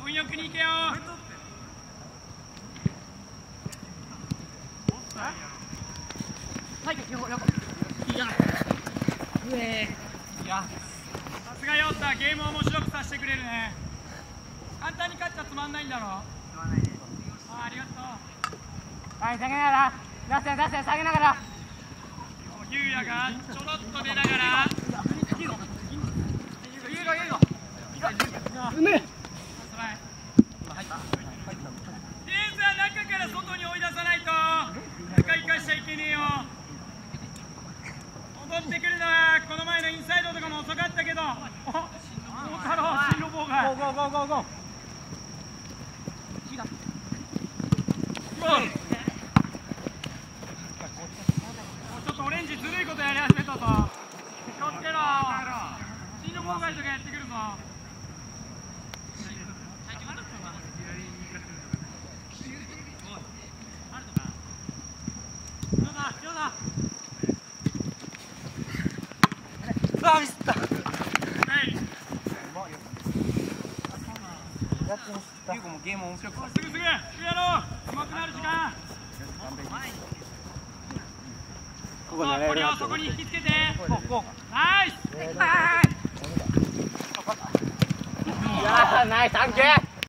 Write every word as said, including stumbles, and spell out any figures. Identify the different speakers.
Speaker 1: 運よくに行けよ。はい、横横。いや。上。いや。さすがヨッタ、ゲームを面白くさせてくれるね。簡単に勝っちゃつまんないんだろ。つまんないね。あ、ありがとう。
Speaker 2: はい、下げながら。出せ出せ下げながら。
Speaker 1: ゆうやがちょろっと出ながら。
Speaker 2: うめえ。
Speaker 1: ディフェンスは中から外に追い出さないと中生かしちゃいけねえよ。戻ってくるのはこの前のインサイドとかも遅かったけど、お大太郎進路妨害。
Speaker 2: ゴーゴーゴーゴーゴー。
Speaker 1: ちょっとオレンジずるいことやり始めたぞ。気をつけろ。進路妨害とかやってくるぞ。
Speaker 2: あ、ミスった。
Speaker 1: はい。
Speaker 2: ユウコもゲーム面白くさ
Speaker 1: すぐすぐすぐやろう。うまくなる時間。
Speaker 2: ここ狙えるな。
Speaker 1: そこに引きつけて。
Speaker 2: ここ。
Speaker 1: ナイス。
Speaker 2: いやー、ナイス、サンキュー。